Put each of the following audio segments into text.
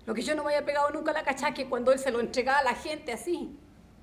Lo que yo no me había pegado nunca a la cachá, que cuando él se lo entregaba a la gente así,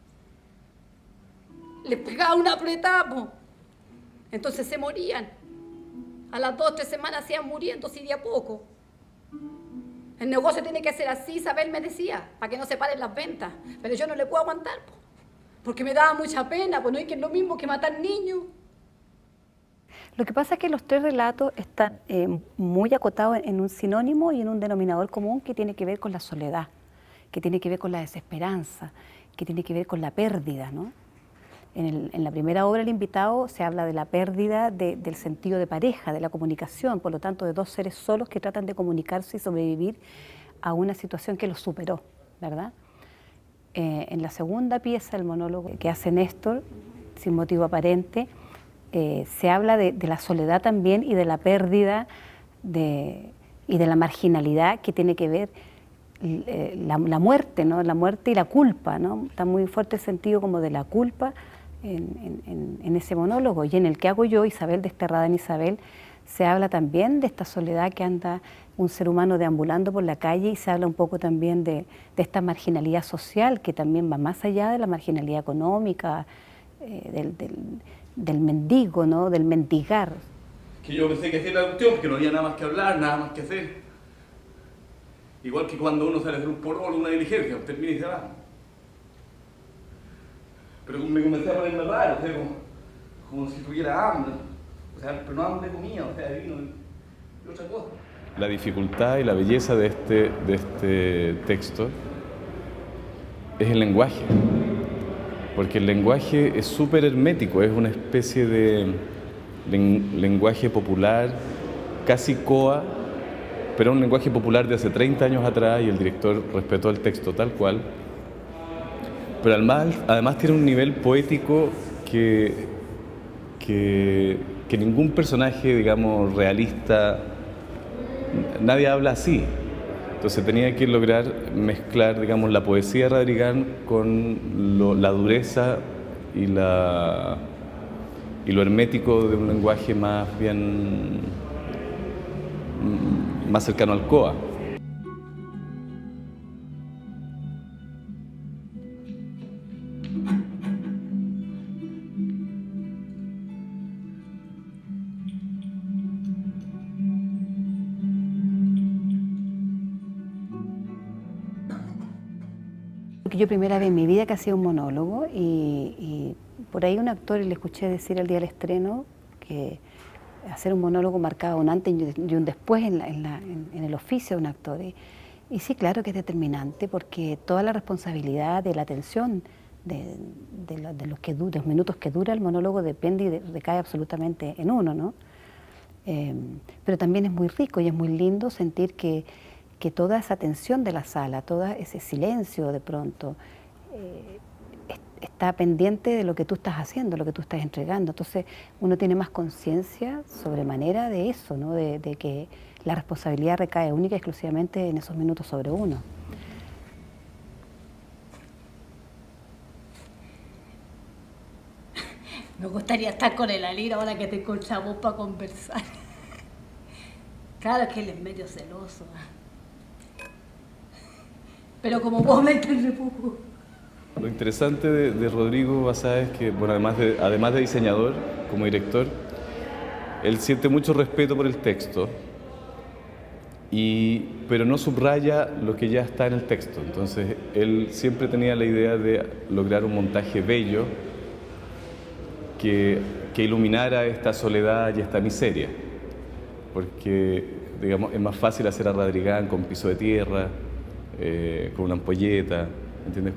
les pegaba una apretada, po. Entonces se morían. A las 2 o 3 semanas se iban muriendo, si de a poco. El negocio tiene que ser así, Isabel me decía, para que no se paren las ventas. Pero yo no le puedo aguantar, po, porque me daba mucha pena, pues no hay que es lo mismo que matar niños. Lo que pasa es que los tres relatos están muy acotados en un sinónimo y en un denominador común que tiene que ver con la soledad, que tiene que ver con la desesperanza, que tiene que ver con la pérdida, ¿no? En la primera obra, El invitado, se habla de la pérdida del sentido de pareja, de la comunicación, por lo tanto de dos seres solos que tratan de comunicarse y sobrevivir a una situación que los superó, ¿verdad? En la segunda pieza, el monólogo que hace Néstor, sin motivo aparente, se habla de la soledad también y de la pérdida y de la marginalidad que tiene que ver la muerte, ¿no? La muerte y la culpa, ¿no? Está muy fuerte el sentido como de la culpa en ese monólogo. Y en el que hago yo, Isabel desterrada en Isabel, se habla también de esta soledad que anda un ser humano deambulando por la calle y se habla un poco también de esta marginalidad social que también va más allá de la marginalidad económica, del mendigo, ¿no? Del mendigar. Que yo pensé que hacía la cuestión porque no había nada más que hablar, nada más que hacer. Igual que cuando uno sale a hacer un porrolo, una diligencia, termina y se va. Pero me comencé a ponerme raro, o sea, como si tuviera hambre. O sea, pero no hambre de comida, o sea, de vino y otra cosa. La dificultad y la belleza de este texto es el lenguaje. Porque el lenguaje es súper hermético, es una especie de lenguaje popular, casi coa, pero un lenguaje popular de hace 30 años atrás y el director respetó el texto tal cual. Pero además tiene un nivel poético que ningún personaje, digamos, realista, nadie habla así. Entonces tenía que lograr mezclar, digamos, la poesía de Radrigán con la dureza y lo hermético de un lenguaje más bien más cercano al COA. Porque yo primera vez en mi vida que hacía un monólogo y por ahí un actor le escuché decir el día del estreno que hacer un monólogo marcaba un antes y un después en el oficio de un actor. Y sí, claro que es determinante porque toda la responsabilidad de la atención de los minutos que dura el monólogo depende y recae absolutamente en uno, ¿no? Pero también es muy rico y es muy lindo sentir que toda esa tensión de la sala, todo ese silencio de pronto, está pendiente de lo que tú estás haciendo, lo que tú estás entregando. Entonces uno tiene más conciencia sobremanera de eso, ¿no? De que la responsabilidad recae única y exclusivamente en esos minutos sobre uno. Me gustaría estar con el Alira ahora que te encontramos para conversar. Claro que él es medio celoso. Pero como vos me entendés poco. Lo interesante de Rodrigo Bazá es que, bueno, además de diseñador, como director, él siente mucho respeto por el texto, pero no subraya lo que ya está en el texto. Entonces, él siempre tenía la idea de lograr un montaje bello que iluminara esta soledad y esta miseria. Porque, digamos, es más fácil hacer a Radrigán con piso de tierra, con una ampolleta, ¿entiendes?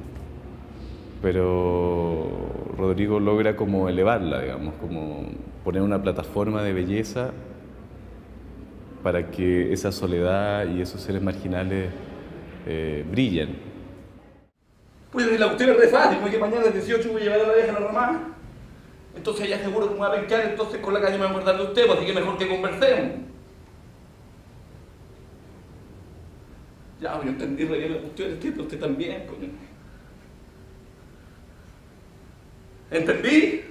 Pero Rodrigo logra como elevarla, digamos, como poner una plataforma de belleza para que esa soledad y esos seres marginales brillen. Pues la cuestión es re fácil, porque mañana a las 18 voy a llevar a la vieja a la ramada. Entonces ya seguro que me va a pencar, entonces con la calle me voy a acordar de usted, así que mejor que conversemos. Ya, yo entendí re bien la cuestión, usted también, coño. ¿Entendí?